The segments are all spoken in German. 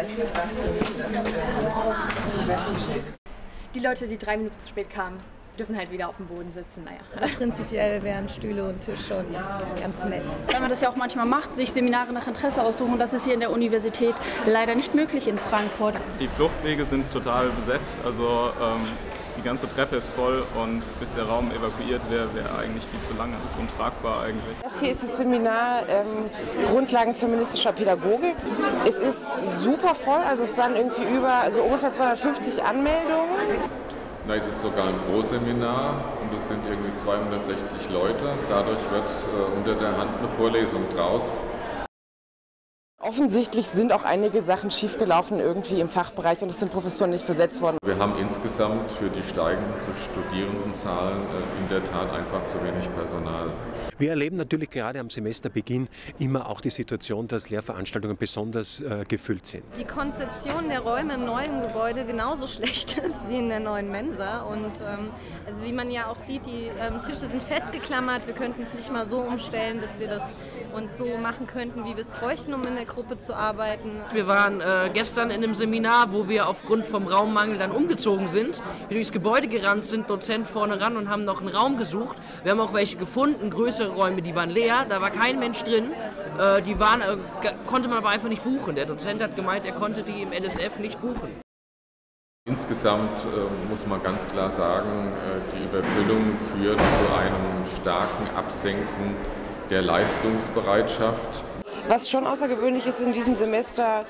Die Leute, die 3 Minuten zu spät kamen, dürfen halt wieder auf dem Boden sitzen. Naja. Prinzipiell wären Stühle und Tisch schon ganz nett. Weil man das ja auch manchmal macht, sich Seminare nach Interesse aussuchen. Das ist hier in der Universität leider nicht möglich in Frankfurt. Die Fluchtwege sind total besetzt, also die ganze Treppe ist voll und bis der Raum evakuiert wäre eigentlich viel zu lange. Das ist untragbar eigentlich. Das hier ist das Seminar Grundlagen feministischer Pädagogik. Es ist super voll, also es waren irgendwie ungefähr 250 Anmeldungen. Na, es ist sogar ein Großseminar und es sind irgendwie 260 Leute. Dadurch wird unter der Hand eine Vorlesung draus. Offensichtlich sind auch einige Sachen schiefgelaufen irgendwie im Fachbereich und es sind Professuren nicht besetzt worden. Wir haben insgesamt für die steigenden Studierendenzahlen in der Tat einfach zu wenig Personal. Wir erleben natürlich gerade am Semesterbeginn immer auch die Situation, dass Lehrveranstaltungen besonders gefüllt sind. Die Konzeption der Räume im neuen Gebäude genauso schlecht ist wie in der neuen Mensa. Und also wie man ja auch sieht, die Tische sind festgeklammert. Wir könnten es nicht mal so umstellen, dass wir das uns so machen könnten, wie wir es bräuchten, um in der Gruppe zu arbeiten. Wir waren gestern in einem Seminar, wo wir aufgrund vom Raummangel dann umgezogen sind. Wir durchs Gebäude gerannt sind, Dozent vorne ran und haben noch einen Raum gesucht. Wir haben auch welche gefunden, größere Räume, die waren leer, da war kein Mensch drin. Die waren, konnte man aber einfach nicht buchen. Der Dozent hat gemeint, er konnte die im NSF nicht buchen. Insgesamt muss man ganz klar sagen, die Überfüllung führt zu einem starken Absenken der Leistungsbereitschaft. Was schon außergewöhnlich ist in diesem Semester,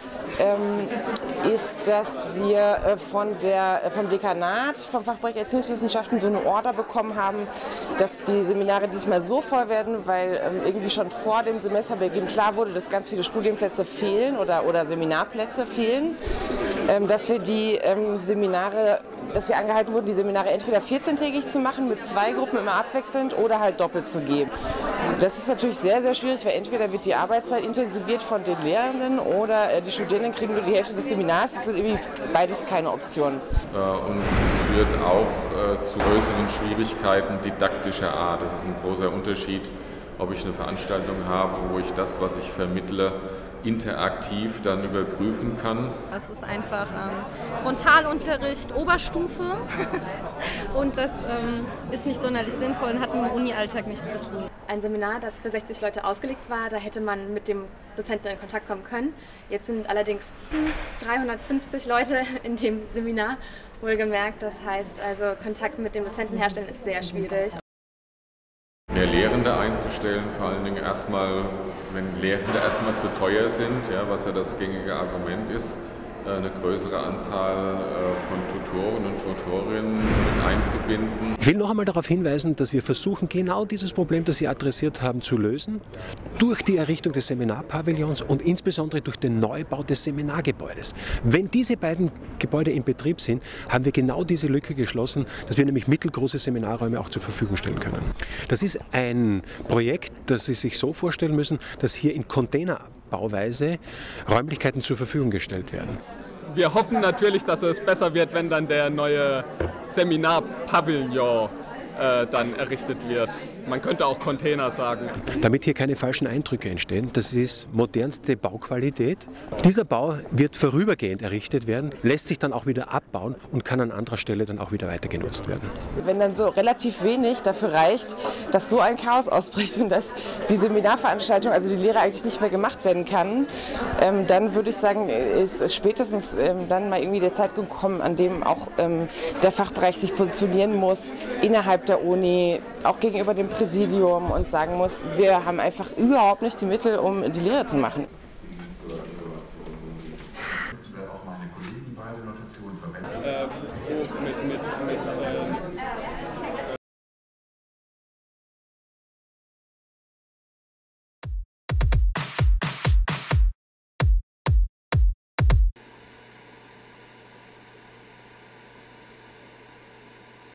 ist, dass wir vom Dekanat, vom Fachbereich Erziehungswissenschaften so eine Order bekommen haben, dass die Seminare diesmal so voll werden, weil irgendwie schon vor dem Semesterbeginn klar wurde, dass ganz viele Studienplätze fehlen oder Seminarplätze fehlen, dass wir dass wir angehalten wurden, die Seminare entweder 14-tägig zu machen, mit 2 Gruppen immer abwechselnd oder halt doppelt zu geben. Das ist natürlich sehr, sehr schwierig, weil entweder wird die Arbeitszeit intensiviert von den Lehrenden oder die Studierenden kriegen nur die Hälfte des Seminars. Das ist irgendwie beides keine Option. Und es führt auch zu größeren Schwierigkeiten didaktischer Art. Das ist ein großer Unterschied, ob ich eine Veranstaltung habe, wo ich das, was ich vermittle, interaktiv dann überprüfen kann. Es ist einfach Frontalunterricht, Oberstufe und das ist nicht sonderlich sinnvoll und hat mit dem Uni-Alltag nichts zu tun. Ein Seminar, das für 60 Leute ausgelegt war, da hätte man mit dem Dozenten in Kontakt kommen können. Jetzt sind allerdings 350 Leute in dem Seminar, wohlgemerkt. Das heißt, also Kontakt mit dem Dozenten herstellen ist sehr schwierig. Mehr Lehrende einzustellen, vor allen Dingen erstmal, wenn Lehrende erstmal zu teuer sind, ja, was ja das gängige Argument ist, eine größere Anzahl von Tutoren und Tutorinnen mit einzubinden. Ich will noch einmal darauf hinweisen, dass wir versuchen, genau dieses Problem, das Sie adressiert haben, zu lösen, durch die Errichtung des Seminarpavillons und insbesondere durch den Neubau des Seminargebäudes. Wenn diese beiden Gebäude in Betrieb sind, haben wir genau diese Lücke geschlossen, dass wir nämlich mittelgroße Seminarräume auch zur Verfügung stellen können. Das ist ein Projekt, das Sie sich so vorstellen müssen, dass hier in Containerbauweise Räumlichkeiten zur Verfügung gestellt werden. Wir hoffen natürlich, dass es besser wird, wenn dann der neue Seminarpavillon dann errichtet wird. Man könnte auch Container sagen. Damit hier keine falschen Eindrücke entstehen, das ist modernste Bauqualität. Dieser Bau wird vorübergehend errichtet werden, lässt sich dann auch wieder abbauen und kann an anderer Stelle dann auch wieder weiter genutzt werden. Wenn dann so relativ wenig dafür reicht, dass so ein Chaos ausbricht und dass die Seminarveranstaltung, also die Lehre eigentlich nicht mehr gemacht werden kann, dann würde ich sagen, ist spätestens dann mal irgendwie der Zeitpunkt gekommen, an dem auch der Fachbereich sich positionieren muss innerhalb der Uni, auch gegenüber dem Präsidium und sagen muss, wir haben einfach überhaupt nicht die Mittel, um die Lehre zu machen. Auch meine Kollegen beide Notationen verwenden.